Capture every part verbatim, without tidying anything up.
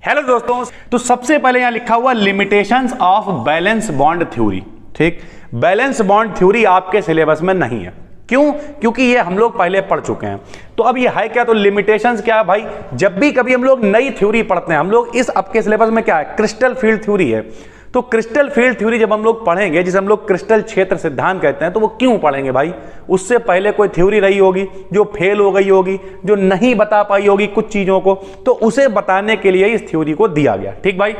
Hello दोस्तों, तो सबसे पहले यहां लिखा हुआ limitations of balance bond theory. ठीक, बैलेंस बॉन्ड थ्योरी आपके सिलेबस में नहीं है। क्यों? क्योंकि ये हम लोग पहले पढ़ चुके हैं। तो अब ये है क्या? तो लिमिटेशंस क्या है भाई? जब भी कभी हम लोग नई थ्योरी पढ़ते हैं, हम लोग इस आपके सिलेबस में क्या है, क्रिस्टल फील्ड थ्योरी है। तो क्रिस्टल फील्ड थ्योरी जब हम लोग पढ़ेंगे, जिसे हम लोग क्रिस्टल क्षेत्र सिद्धांत कहते हैं, तो वो क्यों पढ़ेंगे भाई? उससे पहले कोई थ्योरी रही होगी जो फेल हो गई होगी, जो नहीं बता पाई होगी कुछ चीजों को, तो उसे बताने के लिए इस थ्योरी को दिया गया। ठीक भाई,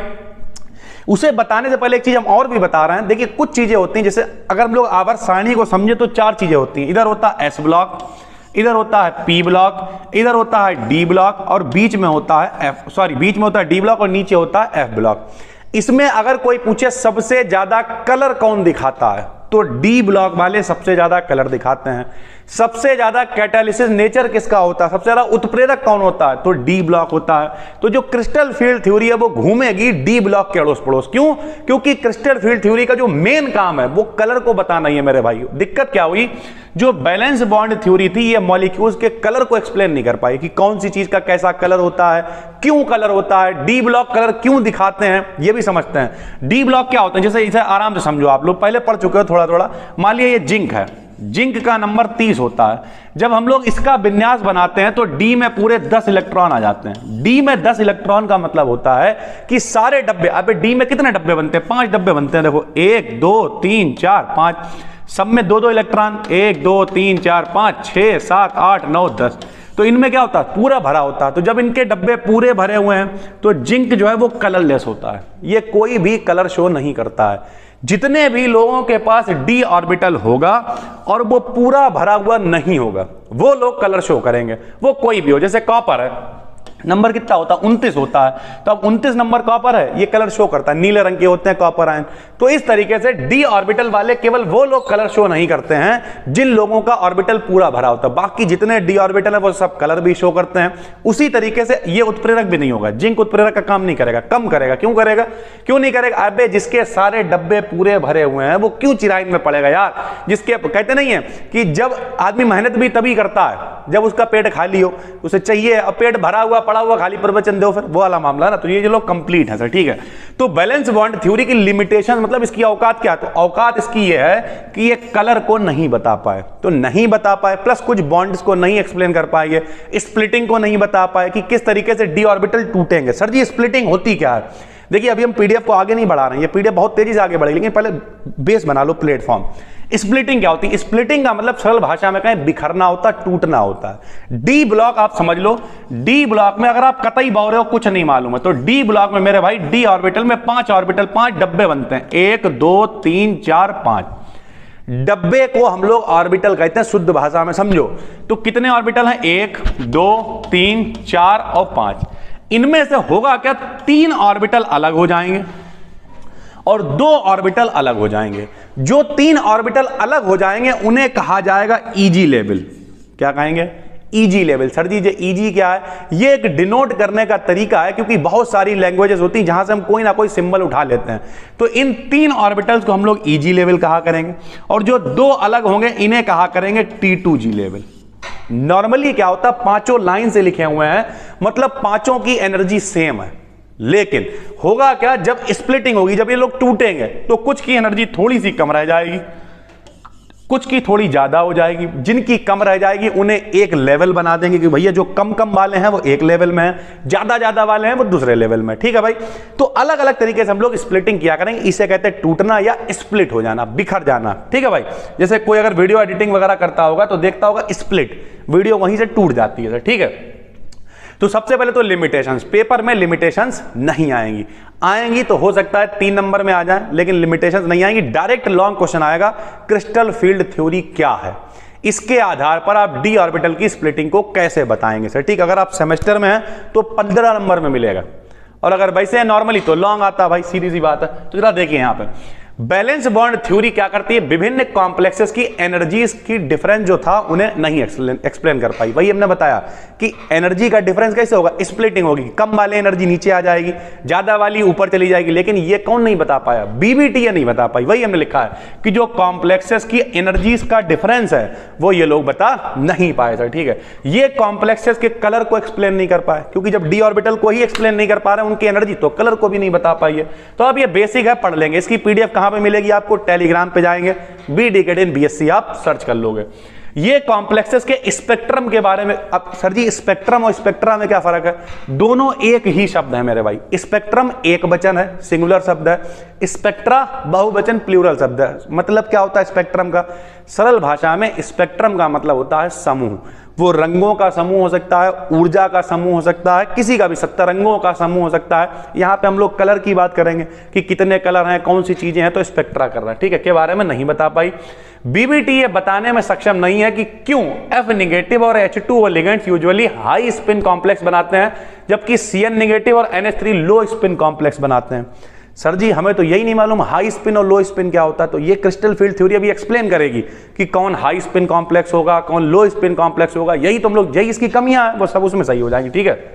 उसे बताने से पहले एक चीज हम और भी बता रहे हैं। देखिए, कुछ चीजें होती हैं, जैसे अगर हम लोग आवर्त सारणी को समझे तो चार चीजें होती हैं। इधर होता है एस ब्लॉक, इधर होता है पी ब्लॉक, इधर होता है डी ब्लॉक, और बीच में होता है एफ सॉरी बीच में होता है डी ब्लॉक और नीचे होता है एफ ब्लॉक। इसमें अगर कोई पूछे सबसे ज्यादा कलर कौन दिखाता है, तो डी ब्लॉक वाले सबसे ज्यादा कलर दिखाते हैं। सबसे ज्यादा कैटालिसिस नेचर किसका होता है, सबसे ज्यादा उत्प्रेरक कौन होता है, तो डी ब्लॉक होता है। तो जो क्रिस्टल फील्ड थ्योरी है वो घूमेगी डी ब्लॉक के अड़ोस पड़ोस। क्यों? क्योंकि क्रिस्टल फील्ड थ्योरी का जो मेन काम है वो कलर को बताना ही है मेरे भाई। दिक्कत क्या हुई, जो बैलेंस बॉन्ड थ्योरी थी ये मॉलिक्यूल्स के कलर को एक्सप्लेन नहीं कर पाई कि कौन सी चीज का कैसा कलर होता है, क्यों कलर होता है, डी ब्लॉक कलर क्यों दिखाते हैं, ये भी समझते हैं। डी ब्लॉक क्या होता है, जैसे इसे आराम से समझो, आप लोग पहले पढ़ चुके हो थोड़ा थोड़ा। मान लिया ये जिंक है, जिंक का नंबर तीस होता है। जब हम लोग इसका विन्यास बनाते हैं तो डी में पूरे दस इलेक्ट्रॉन आ जाते हैं। डी में दस इलेक्ट्रॉन का मतलब होता है कि सारे डब्बे, अबे डी में कितने डब्बे बनते हैं, पांच डब्बे बनते हैं। देखो, एक दो तीन चार पांच, सब में दो दो इलेक्ट्रॉन, एक दो तीन चार पांच छह सात आठ नौ दस। तो इनमें क्या होता है, पूरा भरा होता है। तो जब इनके डब्बे पूरे भरे हुए हैं तो जिंक जो है वो कलरलेस होता है, ये कोई भी कलर शो नहीं करता है। जितने भी लोगों के पास डी ऑर्बिटल होगा और वो पूरा भरा हुआ नहीं होगा, वो लोग कलर शो करेंगे। वो कोई भी हो, जैसे कॉपर है, नंबर कितना होता है, उनतीस होता है। तो अब उनतीस नंबर कॉपर है, ये कलर शो करता है, नीले रंग के होते हैं कॉपर आयन। तो इस तरीके से डी ऑर्बिटल वाले केवल वो लोग कलर शो नहीं करते हैं जिन लोगों का ऑर्बिटल पूरा भरा होता है। बाकी जितने डी ऑर्बिटल है वो सब कलर भी शो करते हैं। उसी तरीके से ये उत्प्रेरक भी नहीं होगा, जिंक उत्प्रेरक का काम नहीं करेगा, कम करेगा। क्यों करेगा? क्यों नहीं करेगा? अबे जिसके सारे डब्बे पूरे भरे हुए हैं वो क्यों चिराइन में पड़ेगा यार? जिसके कहते नहीं है कि जब आदमी मेहनत भी तभी करता है जब उसका पेट खाली हो, उसे चाहिए, अब पेट भरा हुआ पड़ा हुआ खाली प्रवचन दो, फिर वो वाला मामला ना। तो ये जो लोग कंप्लीट है सर, ठीक है। तो बैलेंस बॉन्ड थ्योरी की लिमिटेशन मतलब इसकी औकात क्या है, तो औकात इसकी ये है कि ये कलर को नहीं बता पाए, तो नहीं बता पाए, प्लस कुछ बॉन्ड्स को नहीं एक्सप्लेन कर पाएंगे, स्प्लिटिंग को नहीं बता पाए कि किस तरीके से डी ऑर्बिटल टूटेंगे। सर जी स्प्लिटिंग होती क्या है? देखिए, अभी हम पीडीएफ को आगे नहीं बढ़ा रहे हैं, ये पीडीएफ बहुत तेजी से आगे बढ़ेगी, लेकिन पहले बेस बना लो, प्लेटफॉर्म। स्प्लिटिंग क्या होती है? स्प्लिटिंग का मतलब सरल भाषा में कहें बिखरना होता, टूटना होता है। डी ब्लॉक आप समझ लो, डी ब्लॉक में अगर आप कतई बाव रहे हो, कुछ नहीं मालूम है, तो डी ब्लॉक में मेरे भाई डी ऑर्बिटल में पांच ऑर्बिटल, पांच डब्बे बनते हैं, एक दो तीन चार पांच। डब्बे को हम लोग ऑर्बिटल कहते हैं शुद्ध भाषा में, समझो। तो कितने ऑर्बिटल हैं? एक दो तीन चार और पांच। इनमें से होगा क्या, तीन ऑर्बिटल अलग हो जाएंगे और दो ऑर्बिटल अलग हो जाएंगे। जो तीन ऑर्बिटल अलग हो जाएंगे उन्हें कहा जाएगा ईजी लेवल। क्या कहेंगे? E g level. सर जी ये ईजी क्या है? ये एक डिनोट करने का तरीका है, क्योंकि बहुत सारी लैंग्वेजेस होती हैं जहां से हम कोई ना कोई सिंबल उठा लेते हैं। तो इन तीन ऑर्बिटल्स को हम लोग ईजी लेवल कहा करेंगे, और जो दो अलग होंगे इन्हें कहा करेंगे t two g level. Normally क्या होता है, पांचों लाइन से लिखे हुए हैं, मतलब पांचों की एनर्जी सेम है। लेकिन होगा क्या, जब स्प्लिटिंग होगी, जब ये लोग टूटेंगे, तो कुछ की एनर्जी थोड़ी सी कम रह जाएगी, कुछ की थोड़ी ज्यादा हो जाएगी। जिनकी कम रह जाएगी उन्हें एक लेवल बना देंगे कि भैया जो कम कम वाले हैं वो एक लेवल में है, ज्यादा ज्यादा वाले हैं वो दूसरे लेवल में। ठीक है भाई। तो अलग अलग तरीके से हम लोग स्प्लिटिंग किया करेंगे, इसे कहते हैं टूटना या स्प्लिट हो जाना, बिखर जाना। ठीक है भाई। जैसे कोई अगर वीडियो एडिटिंग वगैरह करता होगा तो देखता होगा स्प्लिट, वीडियो वहीं से टूट जाती है। ठीक है। तो सबसे पहले तो लिमिटेशंस, पेपर में लिमिटेशंस नहीं आएंगी, आएंगी तो हो सकता है तीन नंबर में आ जाए, लेकिन लिमिटेशंस नहीं आएंगी। डायरेक्ट लॉन्ग क्वेश्चन आएगा, क्रिस्टल फील्ड थ्योरी क्या है, इसके आधार पर आप डी ऑर्बिटल की स्प्लिटिंग को कैसे बताएंगे सर। ठीक, अगर आप सेमेस्टर में हैं तो पंद्रह नंबर में मिलेगा, और अगर वैसे नॉर्मली तो लॉन्ग आता है भाई, सीधी सी बात है। तो जरा देखिए यहाँ पे बैलेंस बॉन्ड थ्योरी क्या करती है, विभिन्न कॉम्प्लेक्सेस की एनर्जीज की डिफरेंस जो था उन्हें नहीं एक्सप्लेन कर पाई। वही हमने बताया कि एनर्जी का डिफरेंस कैसे होगा, स्प्लिटिंग होगी, कम वाली एनर्जी नीचे आ जाएगी, ज्यादा वाली ऊपर चली जाएगी, लेकिन ये कौन नहीं बता पाया, बीबीटी ये नहीं बता पाई। वही हमने लिखा है कि जो कॉम्प्लेक्सेस की एनर्जीज का डिफरेंस है वो ये लोग बता नहीं पाए सर, ठीक है। ये कॉम्प्लेक्सेस के कलर को एक्सप्लेन नहीं कर पाए, क्योंकि जब डी ऑर्बिटल को ही एक्सप्लेन नहीं कर पा रहे उनकी एनर्जी, तो कलर को भी नहीं बता पाई है। तो अब ये बेसिक है, पढ़ लेंगे। इसकी पीडीएफ कहां पे मिलेगी आपको, टेलीग्राम पे जाएंगे, बी डिकेड बीएससी आप सर्च कर लोगे। ये कॉम्प्लेक्सेस के स्पेक्ट्रम के बारे में, अब सर जी स्पेक्ट्रम और स्पेक्ट्रा में क्या फर्क है, दोनों एक ही शब्द है मेरे भाई। स्पेक्ट्रम एक वचन है, सिंगुलर शब्द है, स्पेक्ट्रा बहुवचन प्लूरल शब्द है। मतलब क्या होता है स्पेक्ट्रम का, सरल भाषा में स्पेक्ट्रम का मतलब होता है समूह। वो रंगों का समूह हो सकता है, ऊर्जा का समूह हो सकता है, किसी का भी सप्तरंगों का समूह हो सकता है। यहां पे हम लोग कलर की बात करेंगे कि कितने कलर हैं, कौन सी चीजें हैं, तो स्पेक्ट्रा कर रहे हैं, ठीक है, के बारे में नहीं बता पाई। बीबीटी ये बताने में सक्षम नहीं है कि क्यों एफ नेगेटिव और H two ligands usually high spin complex बनाते हैं, जबकि सी एन नेगेटिव और N H three low spin complex बनाते हैं। सर जी हमें तो यही नहीं मालूम हाई स्पिन और लो स्पिन क्या होता है। तो ये क्रिस्टल फील्ड थ्योरी अभी एक्सप्लेन करेगी कि कौन हाई स्पिन कॉम्प्लेक्स होगा, कौन लो स्पिन कॉम्प्लेक्स होगा। यही तुम लोग, यही इसकी कमियां हैं, वो सब उसमें सही हो जाएंगी, ठीक है।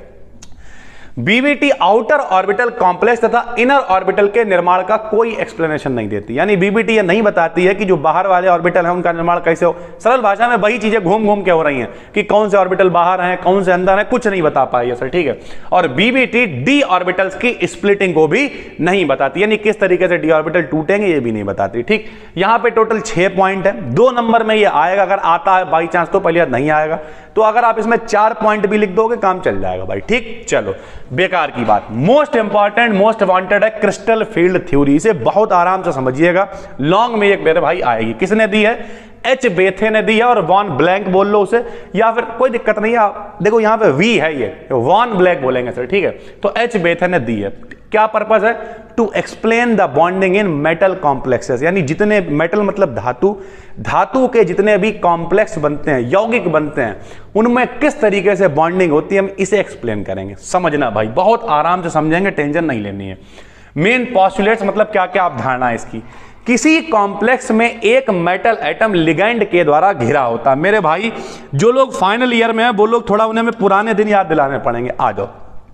बीबीटी आउटर ऑर्बिटल कॉम्प्लेक्स तथा इनर ऑर्बिटल के निर्माण का कोई एक्सप्लेनेशन नहीं देती, यानी बीबीटी ये नहीं बताती है कि जो बाहर वाले ऑर्बिटल हैं उनका निर्माण कैसे हो। सरल भाषा में वही चीजें घूम घूम के हो रही हैं कि कौन से ऑर्बिटल बाहर हैं, कौन से अंदर हैं, कुछ नहीं बता पाई है सर, ठीक है। और बीबीटी डी ऑर्बिटल्स की स्प्लिटिंग को भी नहीं बताती, यानी किस तरीके से डी ऑर्बिटल टूटेंगे ये भी नहीं बताती, ठीक। यहां पे टोटल छह पॉइंट है, दो नंबर में ये आएगा, अगर आता है बाई चांस तो, पहले नहीं आएगा तो अगर आप इसमें चार पॉइंट भी लिख दोगे काम चल जाएगा भाई, ठीक। चलो बेकार की बात, मोस्ट इंपॉर्टेंट मोस्ट वांटेड है क्रिस्टल फील्ड थ्योरी। इसे बहुत आराम से समझिएगा, लॉन्ग में एक मेरे भाई आएगी। किसने दी है, एच बेथे ने दी है, और वॉन ब्लैंक बोल लो उसे, या फिर कोई दिक्कत नहीं है, देखो यहां पे वी है, ये वॉन ब्लैंक बोलेंगे सर, ठीक है। तो एच बेथे ने दी है, क्या पर्पस है, to explain the bonding in metal complexes, यानी जितने मेटल मतलब धातु, धातु के जितने भी कॉम्प्लेक्स बनते हैं, यौगिक बनते हैं, उनमें किस तरीके से बॉन्डिंग होती है, हम इसे एक्सप्लेन करेंगे। समझना भाई, बहुत आराम से समझेंगे, टेंशन नहीं लेनी है। मेन पॉस्टुलेट्स मतलब क्या क्या आप धारणा है इसकी, किसी कॉम्प्लेक्स में एक मेटल एटम लिगैंड के द्वारा घिरा होता है। मेरे भाई जो लोग फाइनल ईयर में है वो लोग थोड़ा उन्हें में पुराने दिन याद दिलाने पड़ेंगे। आ जाओ,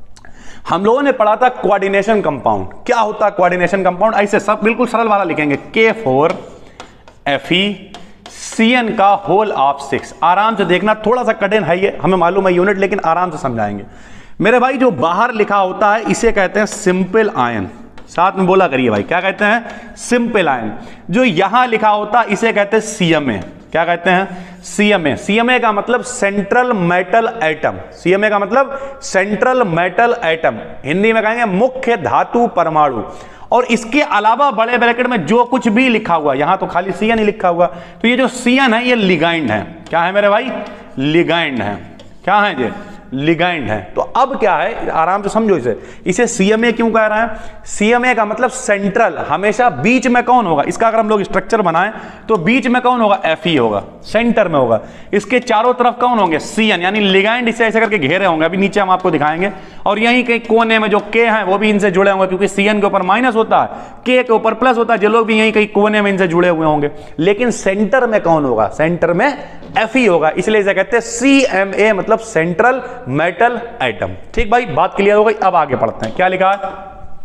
हम लोगों ने पढ़ा था कोऑर्डिनेशन कंपाउंड। क्या होता है कोऑर्डिनेशन कंपाउंड, ऐसे सब बिल्कुल सरल वाला लिखेंगे, K four F E C N का होल ऑफ सिक्स। आराम से देखना, थोड़ा सा कठिन है ये, हमें मालूम है यूनिट, लेकिन आराम से समझाएंगे मेरे भाई। जो बाहर लिखा होता है इसे कहते हैं सिंपल आयन, साथ में बोला करिए भाई, क्या कहते हैं, सिंपल आयन। जो यहां लिखा होता है इसे कहते हैं सीएमए। क्या कहते हैं, सीएमए। सीएमए का मतलब सेंट्रल मेटल एटम, सीएमए का मतलब सेंट्रल मेटल एटम, हिंदी में कहेंगे मुख्य धातु परमाणु। और इसके अलावा बड़े ब्रैकेट में जो कुछ भी लिखा हुआ, यहां तो खाली सीएन ही लिखा हुआ, तो ये जो सीएन है ये लिगैंड है। क्या है मेरे भाई, लिगैंड है। क्या है ये, लिगैंड है। तो अब क्या है, आराम से समझो इसे, इसे सीएमए क्यों कह रहे हैं, सीएमए का मतलब सेंट्रल, हमेशा बीच में कौन होगा, इसका अगर हम लोग स्ट्रक्चर बनाएं तो बीच में कौन होगा, एफई होगा, सेंटर में होगा। इसके चारों तरफ कौन होंगे, सीएन, यानी लिगैंड इसे ऐसे करके घेरे होंगे, अभी नीचे हम आपको दिखाएंगे। और यहीं के कोने में जो के हैं वो भी इनसे जुड़े होंगे, क्योंकि सीएन के ऊपर माइनस होता है, के के ऊपर प्लस होता है, जो लोग भी यहीं कहीं कोने में इनसे जुड़े हुए होंगे। लेकिन सेंटर में कौन होगा, सेंटर में एफई होगा, इसलिए इसे कहते हैं सीएमए, मतलब सेंट्रल मेटल एटम। ठीक भाई, बात क्लियर हो गई। अब आगे पढ़ते हैं, क्या लिखा है,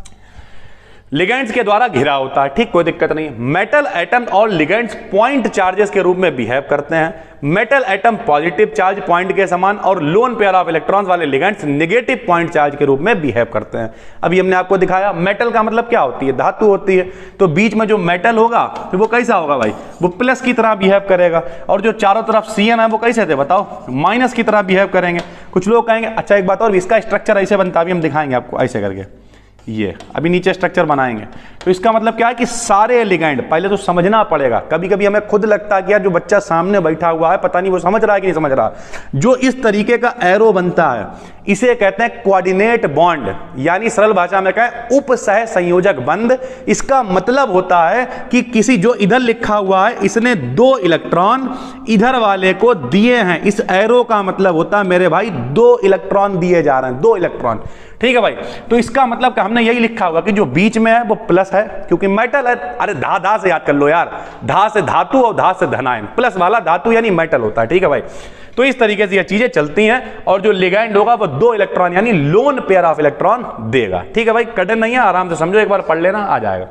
लिगेंड्स के द्वारा घिरा होता है, ठीक, कोई दिक्कत नहीं। मेटल एटम और लिगेंड्स पॉइंट चार्जेस के रूप में बिहेव करते हैं। Metal atom positive charge point के समान और लोन पेयर ऑफ इलेक्ट्रॉन्स वाले लिगेंड्स नेगेटिव पॉइंट चार्ज के रूप में बिहेव करते हैं। अभी हमने आपको दिखाया, मेटल का मतलब क्या होती है, धातु होती है, तो बीच में जो मेटल होगा तो वो कैसा होगा भाई, वो प्लस की तरह बिहेव करेगा। और जो चारों तरफ सीएन है वो कैसे थे बताओ, माइनस की तरह बिहेव करेंगे। कुछ लोग कहेंगे अच्छा एक बात और, इसका स्ट्रक्चर ऐसे बनता है, अभी हम दिखाएंगे आपको ऐसे करके, ये अभी नीचे स्ट्रक्चर बनाएंगे। तो इसका मतलब क्या है कि सारे लिगैंड, पहले तो समझना पड़ेगा। कभी कभी हमें खुद लगता है कि यार जो बच्चा सामने बैठा हुआ है पता नहीं वो समझ रहा है कि नहीं समझ रहा। जो इस तरीके का एरो बनता है इसे कहते हैं कोऑर्डिनेट बॉन्ड, यानी सरल भाषा में कहें उपसह संयोजक बंध। इसका मतलब होता है कि किसी, जो इधर लिखा हुआ है इसने दो इलेक्ट्रॉन इधर वाले को दिए हैं, इस एरो का मतलब होता है मेरे भाई दो इलेक्ट्रॉन दिए जा रहे हैं, दो इलेक्ट्रॉन। ठीक है भाई। तो इसका मतलब कि हमने यही लिखा होगा कि जो बीच में है वो प्लस है क्योंकि मेटल है। अरे धा धा से याद कर लो यार, धा से धातु और धा से धनायन, प्लस वाला धातु यानी मेटल होता है। ठीक है भाई, तो इस तरीके से ये चीजें चलती हैं और जो लिगैंड होगा वो दो इलेक्ट्रॉन यानी लोन पेयर ऑफ इलेक्ट्रॉन देगा। ठीक है भाई, कठिन नहीं है, आराम से समझो, एक बार पढ़ लेना, आ जाएगा।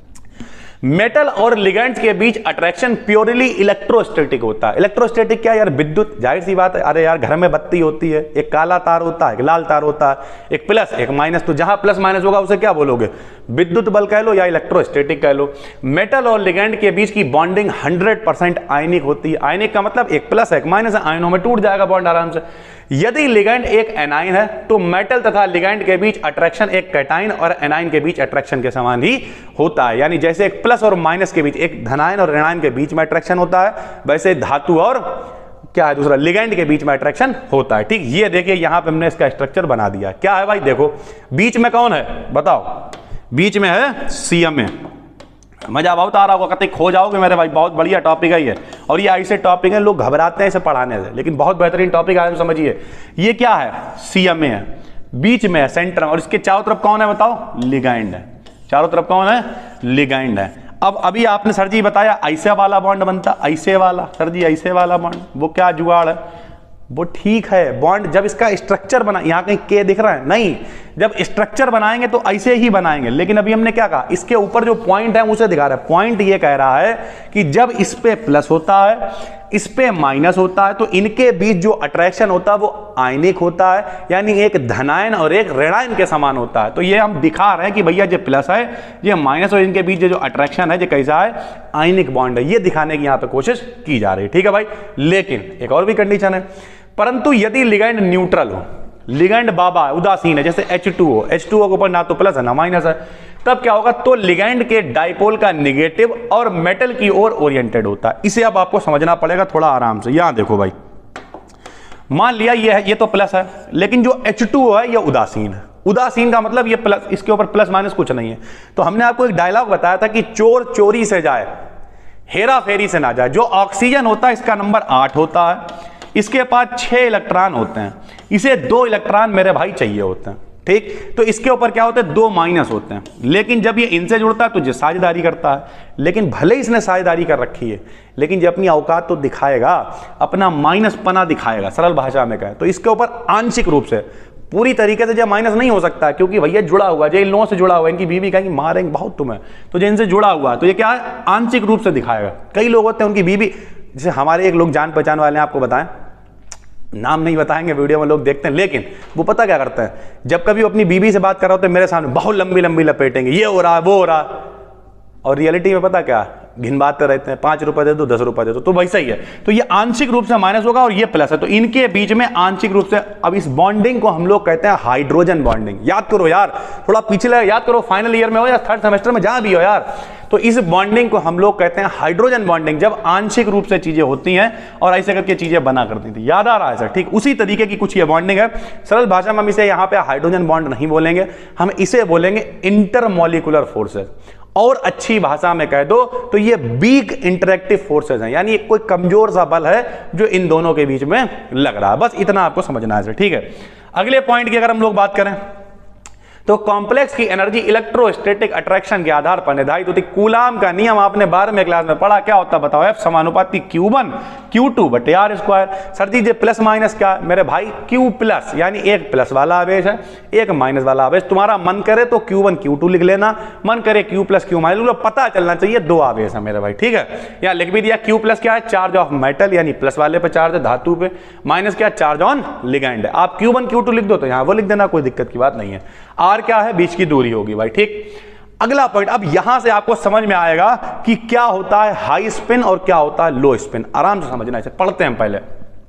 मेटल और लिगेंड्स के बीच अट्रैक्शन प्योरली इलेक्ट्रोस्टैटिक होता है। इलेक्ट्रोस्टैटिक क्या यार, विद्युत, जाहिर सी बात है। अरे यार घर में बत्ती होती है, एक काला तार होता है, एक लाल तार होता है, एक प्लस एक माइनस, तो जहां प्लस माइनस होगा उसे क्या बोलोगे, विद्युत बल कह लो या इलेक्ट्रोस्टैटिक कह लो। मेटल और लिगेंड के बीच की बॉन्डिंग हंड्रेड परसेंट आयनिक होती है। आयनिक का मतलब एक प्लस एक माइनस है, आयनों में टूट जाएगा बॉन्ड आराम से। यदि लिगेंड एक एनाइन है तो मेटल तथा लिगेंड के बीच अट्रैक्शन एक कैटाइन और एनाइन के बीच अट्रैक्शन के समान ही होता है। यानी जैसे एक प्लस और माइनस के बीच, एक धनायन और ऋणायन के बीच में अट्रैक्शन होता है, वैसे धातु और क्या है दूसरा लिगेंड के बीच में अट्रैक्शन होता है। ठीक, ये देखिए यहां पे हमने इसका स्ट्रक्चर बना दिया। क्या है भाई, देखो बीच में कौन है बताओ, बीच में है सीएमए। मजा बहुत आ रहा होगा, कतई खो जाओगे मेरे भाई, बहुत बढ़िया टॉपिक है ये। और ये ऐसे टॉपिक है लोग घबराते हैं इसे पढ़ाने से, लेकिन बहुत बेहतरीन टॉपिक है, समझिए। ये क्या है, सीएमए है, बीच में है सेंटर में, और इसके चारों तरफ कौन है बताओ, लिगैंड है। चारों तरफ कौन है, लिगैंड है। अब अभी आपने सर जी बताया ऐसे वाला बॉन्ड बनता, ऐसे वाला, सर जी ऐसे वाला बॉन्ड, वो क्या जुगाड़ है, वो ठीक है। बॉन्ड जब इसका स्ट्रक्चर बना, यहां कहीं के दिख रहा है नहीं, जब स्ट्रक्चर बनाएंगे तो ऐसे ही बनाएंगे। लेकिन अभी हमने क्या कहा, इसके ऊपर जो पॉइंट है उसे दिखा रहा है। पॉइंट ये कह रहा है कि जब इस पे प्लस होता है, इस पे माइनस होता है, तो इनके बीच जो अट्रैक्शन होता है वो आयनिक होता है, यानी एक धनायन और एक ऋणायन के समान होता है। तो ये हम दिखा रहे हैं कि भैया ये प्लस है, ये माइनस, और इनके बीच जो अट्रैक्शन है ये कैसा है, आयनिक बॉन्ड है। ये दिखाने की यहां पे कोशिश की जा रही है। ठीक है भाई, लेकिन एक और भी कंडीशन है, परंतु यदि लिगैंड न्यूट्रल हो, लिगैंड बाबा उदासीन है, जैसे H two O, H two O के ऊपर ना तो प्लस है ना माइनस है, तब क्या होगा, तो लिगैंड के डाइपोल का नेगेटिव और मेटल की ओर ओरिएंटेड होता है। इसे अब आपको समझना पड़ेगा थोड़ा आराम से। यहां देखो भाई, मान लिया ये है, ये तो प्लस है, लेकिन जो एच टू ओ है ये उदासीन है। उदासीन का मतलब ये प्लस, इसके ऊपर प्लस माइनस कुछ नहीं है। तो हमने आपको एक डायलॉग बताया था कि चोर चोरी से जाए, हेरा फेरी से ना जाए। जो ऑक्सीजन होता है इसका नंबर आठ होता है, इसके पास छह इलेक्ट्रॉन होते हैं, इसे दो इलेक्ट्रॉन मेरे भाई चाहिए होते हैं। ठीक, तो इसके ऊपर क्या होते हैं, दो माइनस होते हैं। लेकिन जब ये इनसे जुड़ता है तो ये साझेदारी करता है, लेकिन भले इसने साझेदारी कर रखी है, लेकिन ये अपनी औकात तो दिखाएगा, अपना माइनस पना दिखाएगा, सरल भाषा में कहें तो। इसके ऊपर आंशिक रूप से, पूरी तरीके से जो माइनस नहीं हो सकता, क्योंकि भैया जुड़ा हुआ, जो इन लोगों से जुड़ा हुआ है, इनकी बीवी कहेंगे मारेंगे बहुत तुम्हें, तो जो इनसे जुड़ा हुआ है तो ये क्या है, आंशिक रूप से दिखाएगा। कई लोग होते हैं उनकी बीवी, जैसे हमारे एक लोग जान पहचान वाले हैं, आपको बताएं, नाम नहीं बताएंगे, वीडियो में लोग देखते हैं, लेकिन वो पता क्या करते हैं, जब कभी वो अपनी बीवी से बात कर रहा होता है मेरे सामने बहुत लंबी लंबी लपेटेंगे, ये हो रहा है वो हो रहा है, और रियलिटी में पता क्या, घिनबाते रहते हैं, पांच रुपए दे दो, दस रुपए दे दो, तो वैसा ही है। तो ये आंशिक रूप से माइनस होगा और ये प्लस है, तो इनके बीच में आंशिक रूप से, अब इस बॉन्डिंग को हम लोग कहते हैं हाइड्रोजन बॉन्डिंग। याद करो यार, थोड़ा पिछले याद करो, फाइनल ईयर में हो या थर्ड सेमेस्टर में जहां भी हो यार, तो इस बॉन्डिंग को हम लोग कहते हैं हाइड्रोजन बॉन्डिंग, जब आंशिक रूप से चीजें होती हैं और ऐसे करके चीजें बना करती थी। याद आ रहा है सर? ठीक, उसी तरीके की कुछ ये बॉन्डिंग है। सरल भाषा में हम इसे यहां पे हाइड्रोजन बॉन्ड नहीं बोलेंगे, हम इसे बोलेंगे इंटरमॉलिक्यूलर फोर्सेस, और अच्छी भाषा में कह दो तो ये वीक इंटरेक्टिव फोर्सेस हैं, यानी कोई कमजोर सा बल है जो इन दोनों के बीच में लग रहा है। बस इतना आपको समझना है। ठीक है, अगले पॉइंट की अगर हम लोग बात करें तो कॉम्प्लेक्स की एनर्जी इलेक्ट्रोस्टैटिक अट्रैक्शन के आधार पर निर्धारित होती है। कूलाम का नियम आपने बारहवीं क्लास में पढ़ा, क्या होता है बताओ, एफ समानुपाती क्यू वन क्यू टू बटे R square. Sir ji plus minus क्या मेरे भाई, क्यू प्लस यानी एक प्लस वाला आवेश है, एक माइनस वाला आवेश। तुम्हारा मन करे तो क्यू वन क्यू टू लिख लेना, मन करे क्यू प्लस क्यू माइनस, पता चलना चाहिए दो आवेश है मेरे भाई। ठीक है, यहाँ लिख भी दिया, क्यू प्लस क्या है, चार्ज ऑफ मेटल, यानी प्लस वाले पे चार्ज है धातु पे, माइनस क्या, चार्ज ऑन लिगैंड है। आप क्यू वन क्यू टू लिख दो तो यहाँ वो लिख देना, कोई दिक्कत की बात नहीं है। आर क्या है, बीच की दूरी होगी भाई। ठीक, अगला पॉइंट, अब यहां से आपको समझ में आएगा कि क्या होता है हाई स्पिन और क्या होता है लो स्पिन। आराम से समझना है, पढ़ते हैं पहले।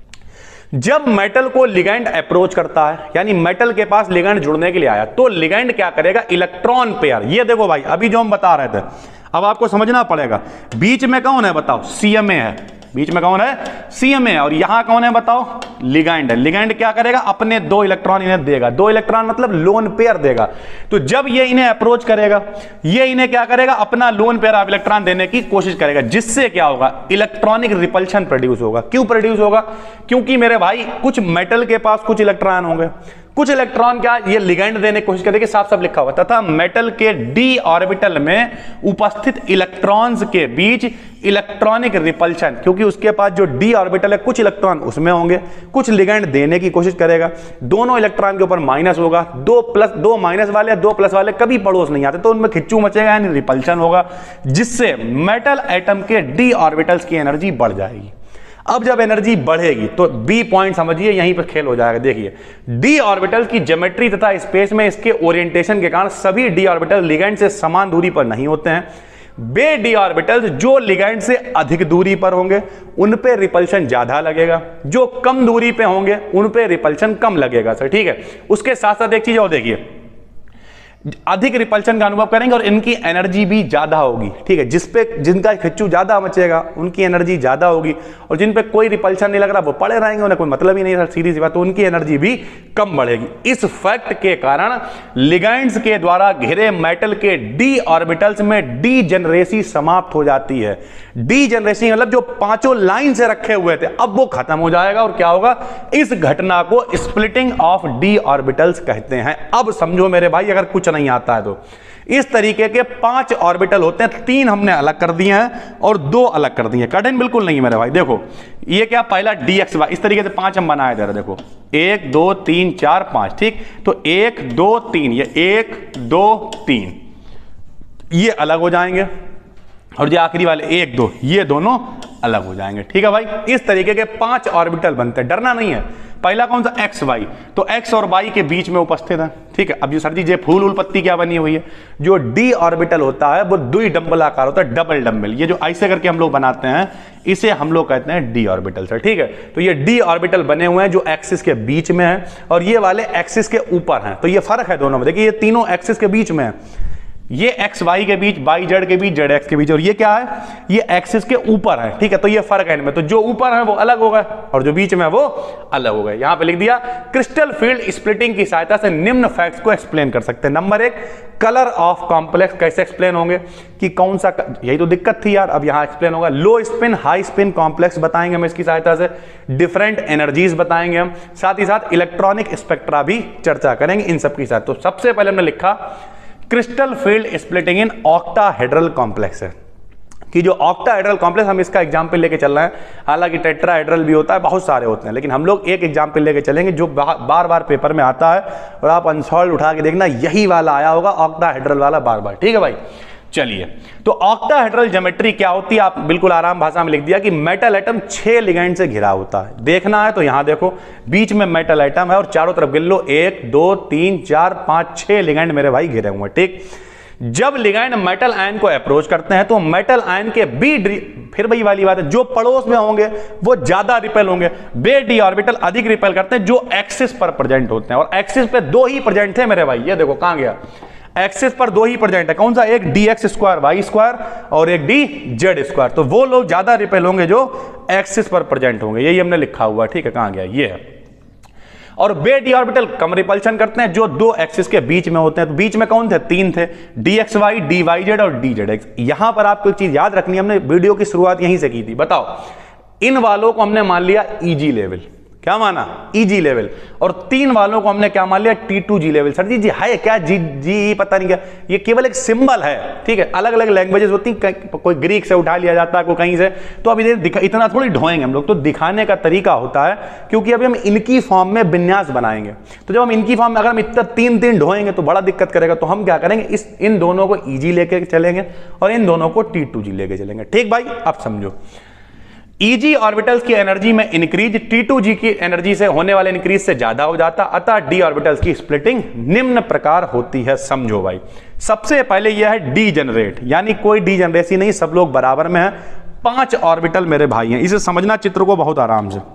जब मेटल को लिगैंड अप्रोच करता है, यानी मेटल के पास लिगैंड जुड़ने के लिए आया, तो लिगैंड क्या करेगा, इलेक्ट्रॉन पेयर। ये देखो भाई, अभी जो हम बता रहे थे, अब आपको समझना पड़ेगा। बीच में कौन है बताओ, सीएमए है, बीच में कौन है, सीएमए, और यहां कौन है बताओ, लिगैंड है। लिगैंड क्या करेगा, अपने दो इलेक्ट्रॉन इन्हें देगा, दो इलेक्ट्रॉन मतलब लोन पेयर देगा। तो जब ये इन्हें अप्रोच करेगा, ये इन्हें क्या करेगा, अपना लोन पेयर ऑफ इलेक्ट्रॉन देने की कोशिश करेगा, जिससे क्या होगा, इलेक्ट्रॉनिक रिपल्शन प्रोड्यूस होगा। क्यों प्रोड्यूस होगा, क्योंकि मेरे भाई कुछ मेटल के पास कुछ इलेक्ट्रॉन होंगे, कुछ इलेक्ट्रॉन क्या ये लिगेंड देने की कोशिश करते हैं, साफ साफ लिखा हुआ, तथा मेटल के डी ऑर्बिटल में उपस्थित इलेक्ट्रॉन्स के बीच इलेक्ट्रॉनिक रिपल्शन, क्योंकि उसके पास जो डी ऑर्बिटल है कुछ इलेक्ट्रॉन उसमें होंगे, कुछ लिगेंड देने की कोशिश करेगा, दोनों इलेक्ट्रॉन के ऊपर माइनस होगा, दो प्लस दो माइनस वाले दो प्लस वाले कभी पड़ोस नहीं आते, तो उनमें खिच्चू मचेगा यानी रिपल्शन होगा, जिससे मेटल एटम के डी ऑर्बिटल्स की एनर्जी बढ़ जाएगी। अब जब एनर्जी बढ़ेगी तो बी पॉइंट समझिए, यहीं पर खेल हो जाएगा। देखिए डी ऑर्बिटल की ज्योमेट्री तथा स्पेस में इसके ओरिएंटेशन के कारण सभी डी ऑर्बिटल लिगेंड से समान दूरी पर नहीं होते हैं। बे डी ऑर्बिटल्स जो लिगेंड से अधिक दूरी पर होंगे उन पे रिपल्शन ज्यादा लगेगा, जो कम दूरी पे होंगे उन पे रिपल्शन कम लगेगा सर, ठीक है। उसके साथ साथ एक चीज और देखिए, अधिक रिपल्शन का अनुभव करेंगे और इनकी एनर्जी भी ज्यादा होगी, ठीक है। जिस पे जिनका खिच्चू ज्यादा मचेगा उनकी एनर्जी ज्यादा होगी, और जिन पे कोई रिपल्शन नहीं लग रहा वो पड़े रहेंगे, उन्हें कोई मतलब ही नहीं है, सीधी सी बात, तो उनकी एनर्जी भी कम बढ़ेगी। इस फैक्ट के कारण लिगेंड्स के द्वारा घिरे मेटल के डी ऑर्बिटल्स में डी जनरेसी समाप्त हो जाती है। डी जनरेसी मतलब जो पांचों लाइन से रखे हुए थे अब वो खत्म हो जाएगा, और क्या होगा, इस घटना को स्प्लिटिंग ऑफ डी ऑर्बिटल्स कहते हैं। अब समझो मेरे भाई, अगर कुछ नहीं आता है तो इस तरीके के पांच ऑर्बिटल होते हैं, तीन हमने अलग कर दिए हैं और दो अलग कर दिए हैं, कठिन बिल्कुल नहीं है मेरे भाई। देखो ये क्या, पहला डी एक्स वाई, इस तरीके से पांच हम बनाए दे रहे, देखो एक दो तीन चार पांच, ठीक। तो एक दो तीन, ये एक दो तीन ये अलग हो जाएंगे, और जो आखिरी वाले एक दो ये दोनों अलग हो जाएंगे, ठीक है भाई। इस तरीके के पांच ऑर्बिटल बनते हैं, डरना नहीं है। पहला कौन सा, एक्स वाई, तो एक्स और वाई के बीच में उपस्थित है, ठीक है। अब ये सर जी ये फूल उल पत्ती क्या बनी हुई है, जो डी ऑर्बिटल होता है वो दुई डंबल आकार होता है, डबल डंबल, ये जो ऐसे करके हम लोग बनाते हैं इसे हम लोग कहते हैं डी ऑर्बिटल सर, ठीक है। तो ये डी ऑर्बिटल बने हुए हैं जो एक्सिस के बीच में है, और ये वाले एक्सिस के ऊपर हैं, तो ये फर्क है दोनों में। देखिए ये तीनों एक्सिस के बीच में है, ये एक्स वाई के बीच, वाई जेड के बीच, जेड एक्स के बीच, और ये क्या है, ये एक्सिस के ऊपर है, ठीक है। तो ये फर्क है इनमें, तो जो ऊपर है वो अलग हो गए और जो बीच में है वो अलग हो गए। यहां पे लिख दिया, क्रिस्टल फील्ड स्प्लिटिंग की सहायता से निम्न फैक्ट्स को एक्सप्लेन कर सकते हैं। नंबर एक, कलर ऑफ कॉम्प्लेक्स कैसे एक्सप्लेन होंगे, कि कौन सा, यही तो दिक्कत थी यार, अब यहां एक्सप्लेन होगा। Low spin high spin complex बताएंगे हम इसकी सहायता से, डिफरेंट एनर्जीज बताएंगे हम, साथ ही साथ इलेक्ट्रॉनिक स्पेक्ट्रा भी चर्चा करेंगे इन सबकी साथ। तो सबसे पहले हमने लिखा crystal field splitting in octahedral complex है, कि जो ऑक्टाहेड्रल कॉम्प्लेक्स, हम इसका एग्जाम्पल लेके चल रहे हैं, हालांकि टेट्राहेड्रल भी होता है, बहुत सारे होते हैं, लेकिन हम लोग एक एग्जाम्पल लेके चलेंगे जो बार बार पेपर में आता है, और आप अनसॉल्व उठा के देखना यही वाला आया होगा, ऑक्टाहेड्रल वाला बार बार, ठीक है भाई। चलिए, तो ऑक्टाहेड्रल ज्योमेट्री क्या होती है, आप बिल्कुल आराम भाषा में लिख दिया कि मेटल एटम छह लिगेंड से घिरा होता है। देखना है तो यहां देखो, बीच में मेटल एटम है और चारों तरफ गिन लो, एक दो तीन चार पांच छह लिगेंड मेरे भाई घिरे हुए, ठीक। जब लिगेंड मेटल आयन को अप्रोच करते हैं तो मेटल आयन के बी, फिर वही वाली बात है, जो पड़ोस में होंगे वो ज्यादा रिपेल होंगे, बे डी ऑर्बिटल अधिक रिपेल करते हैं जो एक्सिस पर प्रेजेंट होते हैं, और एक्सिस पे दो ही प्रेजेंट थे मेरे भाई, ये देखो कहां गया, एक्सिस पर दो ही प्रेजेंट है, कौन सा, एक d x square y square और एक डी जेड स्क्वायर, तो वो लोग ज्यादा रिपेल होंगे जो एक्सिस पर प्रेजेंट होंगे, यही हमने लिखा हुआ, ठीक है। कहां गया, ये है। और बे डी ऑर्बिटल कम रिपल्शन करते हैं जो दो एक्सिस के बीच में होते हैं, तो बीच में कौन थे, तीन थे, d x y, d y z और डी जेड एक्स। यहां पर आपको एक चीज याद रखनी है, हमने वीडियो की शुरुआत यहीं से की थी। बताओ, इन वालों को हमने मान लिया ईजी लेवल, क्या माना, इजी लेवल, और तीन वालों को हमने क्या मान लिया, t two g level. Sir ji जी है क्या, जी जी पता नहीं क्या, ये केवल एक सिंबल है, ठीक है। अलग अलग लैंग्वेजेस होती हैं, कोई ग्रीक से उठा लिया जाता है, कोई कहीं से, तो अब इधर इतना थोड़ी ढोएंगे हम लोग, तो दिखाने का तरीका होता है, क्योंकि अभी हम इनकी फॉर्म में विन्यास बनाएंगे, तो जब हम इनकी फॉर्म में अगर हम इतना तीन तीन ढोएंगे तो बड़ा दिक्कत करेगा, तो हम क्या करेंगे, इस इन दोनों को ईजी लेके चलेंगे और इन दोनों को टी टू जी लेके चलेंगे, ठीक भाई। अब समझो, ईजी ऑर्बिटल्स की एनर्जी में इंक्रीज टी टू जी की एनर्जी से होने वाले इंक्रीज से ज्यादा हो जाता, अतः डी ऑर्बिटल्स की स्प्लिटिंग निम्न प्रकार होती है। समझो भाई, सबसे पहले यह है डी जनरेट, यानी कोई डी जनरेसी नहीं, सब लोग बराबर में है, पांच ऑर्बिटल मेरे भाई हैं, इसे समझना चित्र को बहुत आराम से।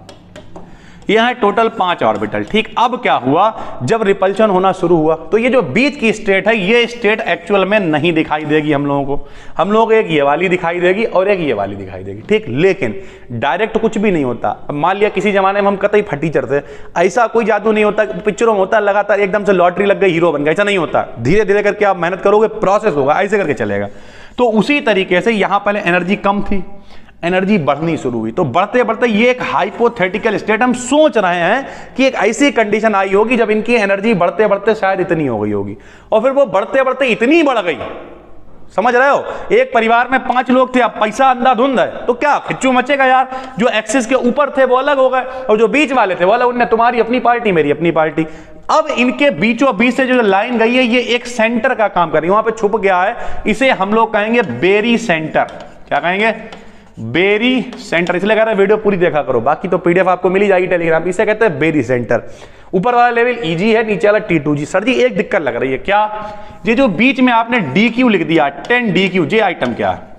यह है टोटल पांच ऑर्बिटल, ठीक। अब क्या हुआ, जब रिपल्शन होना शुरू हुआ तो ये जो बीच की स्टेट है, ये स्टेट एक्चुअल में नहीं दिखाई देगी हम लोगों को, हम लोगों को एक ये वाली दिखाई देगी और एक ये वाली दिखाई देगी, ठीक। लेकिन डायरेक्ट कुछ भी नहीं होता। अब मान लिया किसी जमाने में हम कतई फटीचर थे, ऐसा कोई जादू नहीं होता, पिक्चरों में होता लगातार एकदम से लॉटरी लग गई हीरो बन गया, ऐसा नहीं होता, धीरे धीरे करके आप मेहनत करोगे, प्रोसेस होगा, ऐसे करके चलेगा। तो उसी तरीके से यहां पहले एनर्जी कम थी, एनर्जी बढ़नी शुरू हुई। तो बढ़ते बढ़ते ये एक हाइपोथेटिकल स्टेट, हम सोच रहे हैं कि एक ऐसी कंडीशन आई होगी जब इनकी एनर्जी बढ़ते बढ़ते शायद इतनी हो गई होगी, और फिर वो बढ़ते बढ़ते इतनी बढ़ गई, समझ रहे हो, एक परिवार में पांच लोग थे, अब पैसा अंधाधुंध है तो क्या खिच्चू मचेगा यार। जो एक्सिस के ऊपर थे वो अलग हो गए और जो बीच वाले थे वो अलग, उनने तुम्हारी अपनी पार्टी मेरी अपनी पार्टी। अब इनके बीचों बीच से जो लाइन गई है ये एक सेंटर का काम कर रही है, वहां पे छुप गया है, इसे हम लोग कहेंगे बेरी सेंटर। क्या कहेंगे? Barycentre. इसलिए कह रहा है वीडियो पूरी देखा करो, बाकी तो पीडीएफ आपको मिल ही जाएगी टेलीग्राम। इसे कहते हैं बेरी सेंटर। ऊपर वाला लेवल ईजी है, नीचे वाला t two g. Sir ji एक दिक्कत लग रही है, क्या? ये जो बीच में आपने डी क्यू लिख दिया, टेन डी क्यू, ये आइटम क्या है?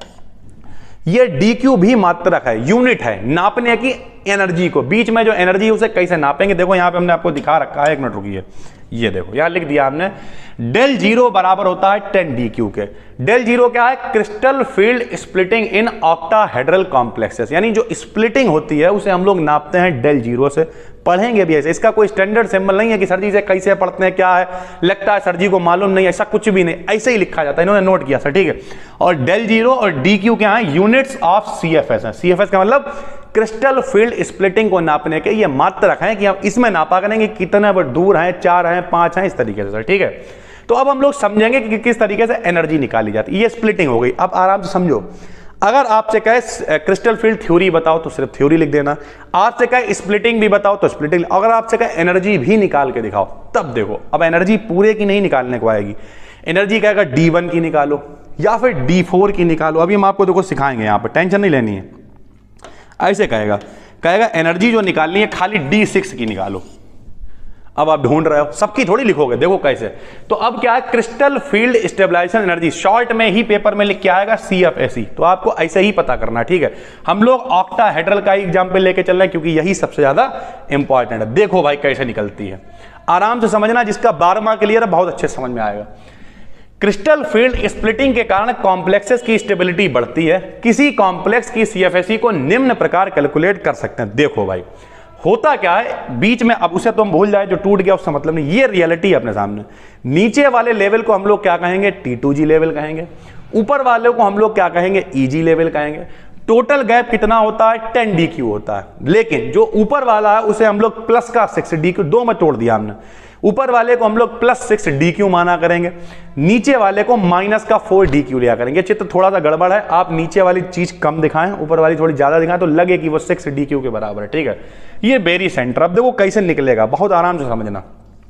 ये डी क्यू भी मात्रक है, यूनिट है नापने की एनर्जी को। बीच में जो एनर्जी है उसे कैसे नापेंगे? देखो यहां पे हमने आपको दिखा रखा है, एक मिनट रुकिए, ये देखो यहां लिख दिया हमने, डेल जीरो बराबर होता है टेन डी क्यू के। डेल जीरो क्या है? Crystal field splitting in octahedral complexes, यानी जो स्प्लिटिंग होती है उसे हम लोग नापते हैं डेल जीरो से। पढ़ेंगे भी ऐसे, इसका कोई स्टैंडर्ड सिंबल नहीं है कि सर जी इसे कैसे पढ़ते हैं, क्या है, लगता है सर जी को मालूम नहीं, ऐसा कुछ भी नहीं, ऐसे ही लिखा जाता है, इन्होंने नोट किया सर, ठीक है। और डेल जीरो और डी क्यू क्या है? Units of C F S है। सी एफ एस का मतलब क्रिस्टल फील्ड स्प्लिटिंग को नापने के ये मात्रक हैं कि हम इसमें नापा करेंगे कितने दूर हैं, चार हैं, पांच हैं, इस तरीके से सर, ठीक है। तो अब हम लोग समझेंगे कि किस तरीके से एनर्जी निकाली जाती है। ये स्प्लिटिंग हो गई, अब आराम से समझो। अगर आपसे कहे क्रिस्टल फील्ड थ्योरी बताओ तो सिर्फ थ्योरी लिख देना, आपसे कहे स्प्लिटिंग भी बताओ तो स्प्लिटिंग, अगर आपसे कहे एनर्जी भी निकाल के दिखाओ तब देखो। अब एनर्जी पूरे की नहीं निकालने को आएगी, एनर्जी कहेगा डी वन की निकालो या फिर डी फोर की निकालो। अभी हम आपको देखो सिखाएंगे, यहां पर टेंशन नहीं लेनी है। ऐसे कहेगा कहेगा एनर्जी जो निकालनी है खाली डी सिक्स की निकालो। अब आप ढूंढ रहे हो, सबकी थोड़ी लिखोगे, देखो कैसे। तो अब क्या है? Crystal field stabilisation energy, short में ही पेपर में लिख के आएगा सी एफ एस ई, तो आपको ऐसे ही पता करना, ठीक है। हम लोग ऑक्टाहेड्रल का एग्जाम्पल लेके चल रहे हैं क्योंकि यही सबसे ज्यादा इंपॉर्टेंट है। देखो भाई कैसे निकलती है, आराम से समझना, जिसका बारहवां क्लियर है बहुत अच्छे समझ में आएगा। क्रिस्टल फील्ड स्प्लिटिंग के कारण कॉम्प्लेक्सेस की स्टेबिलिटी बढ़ती है। किसी कॉम्प्लेक्स की सीएफएसई को निम्न प्रकार कैलकुलेट कर सकते हैं। देखो भाई होता क्या है बीच में, अब उसे तो हम भूल जाए, जो टूट गया उसका मतलब नहीं, ये रियलिटी है अपने सामने। नीचे वाले लेवल को हम लोग क्या कहेंगे? टी टू जी लेवल कहेंगे। ऊपर वाले को हम लोग क्या कहेंगे? ईजी लेवल कहेंगे। टोटल गैप कितना होता है? टेन डी क्यू होता है। लेकिन जो ऊपर वाला है उसे हम लोग प्लस का सिक्स डी क्यू, दो में तोड़ दिया हमने। ऊपर वाले को हम लोग प्लस सिक्स डी क्यू माना करेंगे, नीचे वाले को माइनस का फोर डी क्यू लिया करेंगे। चित्र थोड़ा सा गड़बड़ है, आप नीचे वाली चीज कम दिखाएं, ऊपर वाली थोड़ी ज्यादा दिखाएं तो लगे कि वो सिक्स डी क्यू के बराबर है, ठीक है। ये बेरी सेंटर, अब देखो कैसे निकलेगा, बहुत आराम से समझना।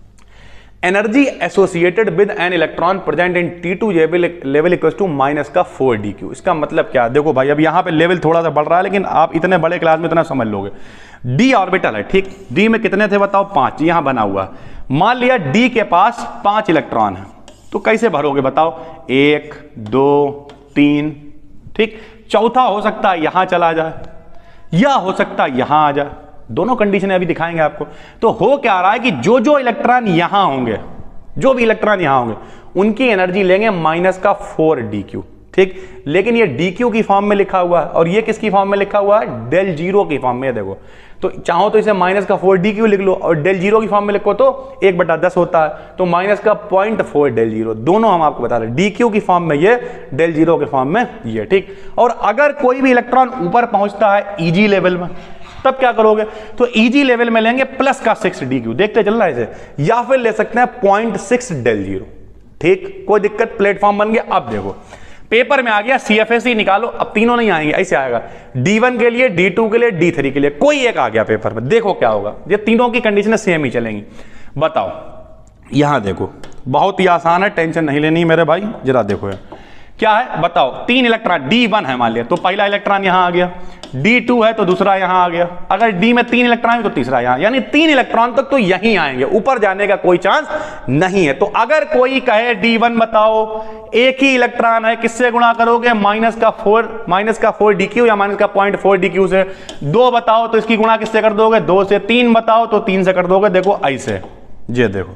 Energy associated with an electron present in t two level equals to minus का फोर डी क्यू। इसका मतलब क्या? देखो भाई अब यहाँ पे लेवल थोड़ा सा बढ़ रहा है, लेकिन आप इतने बड़े क्लास में इतना समझ लोगे। डी ऑर्बिटल है, ठीक, डी में कितने थे बताओ? पांच, यहां बना हुआ। मान लिया डी के पास पांच इलेक्ट्रॉन है, तो कैसे भरोगे बताओ? एक, दो, तीन, ठीक। चौथा हो सकता है यहां चला जाए या हो सकता है यहां आ जाए, दोनों कंडीशन अभी दिखाएंगे आपको। तो हो क्या रहा है कि जो जो इलेक्ट्रॉन यहां होंगे, जो भी इलेक्ट्रॉन यहां होंगे, उनकी एनर्जी लेंगे माइनस का फोर डी क्यू, ठीक। लेकिन ये डी क्यू की फॉर्म में लिखा हुआ है और ये किसकी फॉर्म में लिखा हुआ है? डेल जीरो की फॉर्म में। देखो तो चाहो तो इसे माइनस का फोर डी क्यू लिख लो और डेल जीरो की फॉर्म में लिखो तो एक बटा दस होता है, तो माइनस का पॉइंट फोर डेल जीरो, दोनों हम आपको बता रहे, डी क्यू की फॉर्म में ये, डेल जीरो के फॉर्म में ये, ठीक। और अगर कोई भी इलेक्ट्रॉन ऊपर पहुंचता है ईजी लेवल में, तब क्या करोगे? तो ईजी लेवल में लेंगे प्लस का सिक्स डी क्यू, देखते चलना इसे, या फिर ले सकते हैं पॉइंट सिक्स डेल जीरो, ठीक। कोई दिक्कत, प्लेटफॉर्म बन गया। अब देखो पेपर में आ गया सीएफएसई निकालो, अब तीनों नहीं आएंगे, ऐसे आएगा डी वन के लिए, डी टू के लिए, डी थ्री के लिए, कोई एक आ गया पेपर में। देखो क्या होगा, ये तीनों की कंडीशन सेम ही चलेंगी। बताओ यहां देखो, बहुत ही आसान है, टेंशन नहीं लेनी मेरे भाई, जरा देखो है क्या है बताओ। तीन इलेक्ट्रॉन, डी वन है मान लिया, तो पहला इलेक्ट्रॉन यहां आ गया, डी टू है तो दूसरा यहां आ गया, अगर डी में तीन इलेक्ट्रॉन है तो तीसरा यहां, यानी तीन इलेक्ट्रॉन तक तो यहीं आएंगे, ऊपर जाने का कोई चांस नहीं है। तो अगर कोई कहे डी वन बताओ, एक ही इलेक्ट्रॉन है, किससे गुणा करोगे? माइनस का फोर, माइनस का फोर डी क्यू या माइनस का पॉइंट फोर डी क्यू से। दो बताओ तो इसकी गुणा किससे कर दोगे? दो से। तीन बताओ तो तीन से कर दोगे। देखो ऐसे, ये देखो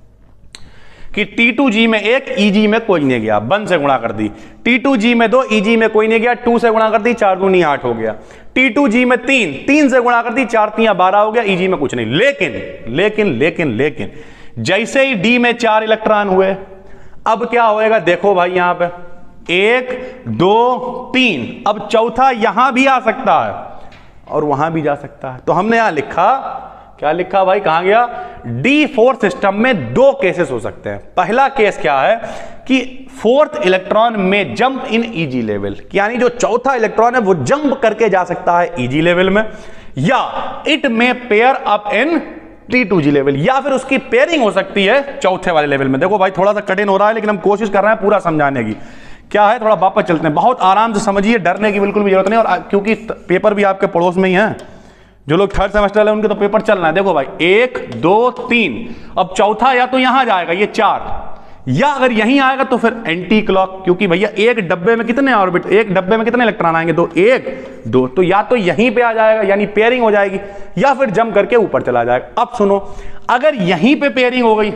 कि टी टू जी में एक, ईजी में कोई नहीं गया, वन से गुणा कर दी। टी टू जी में दो, ईजी में कोई नहीं गया, टू से गुणा कर दी, चार दूनी आठ हो गया। टी टू जी में तीन, तीन से गुणा कर दी, चार तिया बारह हो गया, ईजी में कुछ नहीं। लेकिन लेकिन लेकिन लेकिन जैसे ही डी में चार इलेक्ट्रॉन हुए, अब क्या होएगा? देखो भाई यहां पे एक दो तीन। अब चौथा यहां भी आ सकता है और वहां भी जा सकता है। तो हमने यहां लिखा, क्या लिखा भाई, कहां गया, डी फोर सिस्टम में दो केसेस हो सकते हैं। पहला केस क्या है कि फोर्थ इलेक्ट्रॉन में जंप इन ईजी लेवल, यानी जो चौथा इलेक्ट्रॉन है वो जंप करके जा सकता है ईजी लेवल में, या इट में pair up in t two g level, या फिर उसकी पेयरिंग हो सकती है चौथे वाले लेवल में। देखो भाई थोड़ा सा कठिन हो रहा है लेकिन हम कोशिश कर रहे हैं पूरा समझाने की। क्या है, थोड़ा वापस चलते हैं, बहुत आराम से समझिए, डरने की बिल्कुल भी जरूरत नहीं। और क्योंकि पेपर भी आपके पड़ोस में ही है, जो लोग थर्ड सेमेस्टर है उनके तो पेपर चल रहा है। देखो भाई एक दो तीन, अब चौथा या तो यहां जाएगा ये चार, या अगर यहीं आएगा तो फिर एंटी क्लॉक, क्योंकि भैया एक डब्बे में कितने ऑर्बिट, एक डब्बे में कितने इलेक्ट्रॉन आएंगे, दो, एक दो, तो या तो यहीं पे आ जाएगा यानी पेयरिंग हो जाएगी, या फिर जंप करके ऊपर चला जाएगा। अब सुनो, अगर यहीं पे पेयरिंग हो गई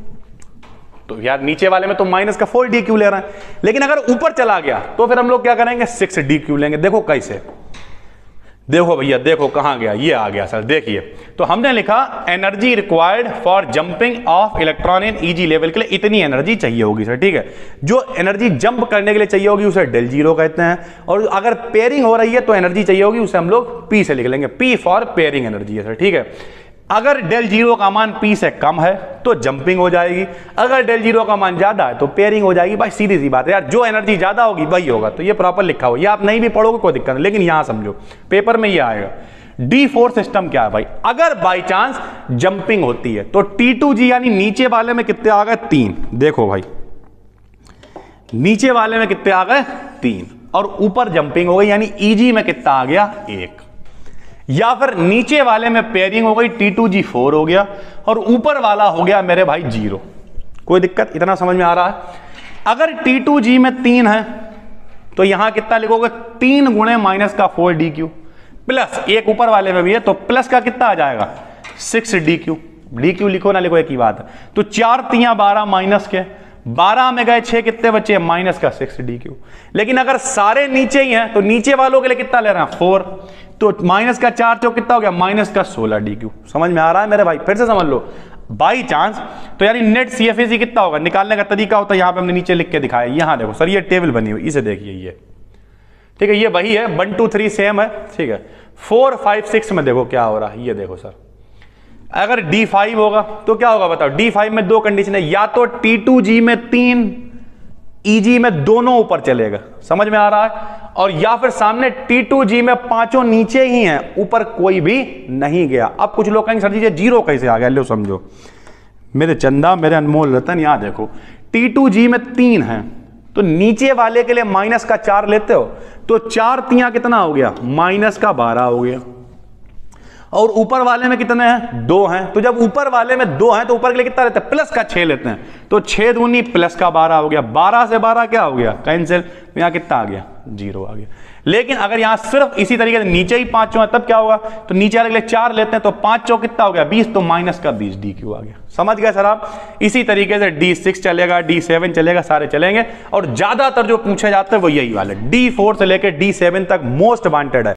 तो यार नीचे वाले में तो माइनस का फोर डी क्यू ले रहे हैं, लेकिन अगर ऊपर चला गया तो फिर हम लोग क्या करेंगे, सिक्स डी क्यू लेंगे। देखो कैसे, देखो भैया देखो कहां गया, ये आ गया सर, देखिए। तो हमने लिखा energy required for jumping of electron in e g level के लिए इतनी एनर्जी चाहिए होगी सर, ठीक है। जो एनर्जी जंप करने के लिए चाहिए होगी उसे डेल जीरो कहते हैं, और अगर पेयरिंग हो रही है तो एनर्जी चाहिए होगी उसे हम लोग पी से लिख लेंगे, पी फॉर पेयरिंग एनर्जी है सर, ठीक है। अगर डेल जीरो का मान पी से कम है तो जंपिंग हो जाएगी, अगर डेल जीरो का मान ज्यादा है तो पेयरिंग हो जाएगी। भाई सीधी सी बात है यार, जो एनर्जी ज्यादा होगी वही होगा। तो ये प्रॉपर लिखा हो, ये आप नहीं भी पढ़ोगे कोई दिक्कत नहीं, लेकिन यहां समझो पेपर में ये आएगा। डी फोर सिस्टम क्या है भाई, अगर बाई चांस जंपिंग होती है तो टी टू जी यानी नीचे वाले में कितने आ गए, तीन। देखो भाई नीचे वाले में कितने आ गए, तीन, और ऊपर जंपिंग हो गई यानी ईजी में कितना आ गया, एक। या फिर नीचे वाले में पेयरिंग हो गई, टी टू जी फोर हो गया, और ऊपर वाला हो गया मेरे भाई जीरो। कोई दिक्कत, इतना समझ में आ रहा है। अगर टी टू जी में तीन है तो यहां कितना लिखोगे, तीन गुणे माइनस का फोर डी क्यू, प्लस एक ऊपर वाले में भी है तो प्लस का कितना आ जाएगा, six d q. D q लिखो ना लिखो एक ही बात है। तो चार तिया बारह माइनस के, बारह में गए छह, कितने बचे, माइनस का सिक्स डी क्यू। लेकिन अगर सारे नीचे ही हैं तो नीचे वालों के लिए कितना ले रहे हैं, फोर, तो माइनस का चार चौक कितना हो गया, माइनस का सोलह डी क्यू। समझ में आ रहा है मेरे भाई, फिर से समझ लो। बाई चांस तो यानी नेट सी एफ ए सी कितना होगा, निकालने का तरीका होता है, यहां पे हमने नीचे लिख के दिखाया। यहां देखो सर, ये टेबल बनी हुई, इसे देखिए, ये ठीक है, ये वही है, वन टू थ्री सेम है, ठीक है। फोर फाइव सिक्स में देखो क्या हो रहा है, ये देखो सर, अगर डी फाइव होगा तो क्या होगा बताओ, डी फाइव में दो कंडीशन है, या तो टी टू जी में तीन, ईजी में दोनों ऊपर चलेगा, समझ में आ रहा है, और या फिर सामने टी टू जी में पांचों नीचे ही हैं, ऊपर कोई भी नहीं गया। अब कुछ लोग कहेंगे सर जी जीरो कैसे आ गया, लो समझो मेरे चंदा, मेरे अनमोल रतन, यहां देखो टी टू जी में तीन है तो नीचे वाले के लिए माइनस का चार लेते हो तो चार तिया कितना हो गया, माइनस का बारह हो गया, और ऊपर वाले में कितने हैं, दो हैं। तो जब ऊपर वाले में दो हैं तो ऊपर के लिए कितना लेते हैं, प्लस का छह लेते हैं, तो छह दूनी प्लस का बारह हो गया, बारह से बारह क्या हो गया, कैंसिल, तो यहां कितना आ गया, जीरो आ गया। लेकिन अगर यहां सिर्फ इसी तरीके से नीचे ही पांचों है तब क्या होगा, तो नीचे वाले के लिए चार लेते हैं तो पांच चौ कितना हो गया, बीस, तो माइनस का बीस डी क्यू आ गया। समझ गए सर आप। इसी तरीके से डी सिक्स चलेगा, डी सेवन चलेगा, सारे चलेंगे, और ज्यादातर जो पूछे जाते हैं वो यही वाले डी फोर से लेकर डी सेवन तक मोस्ट वांटेड है।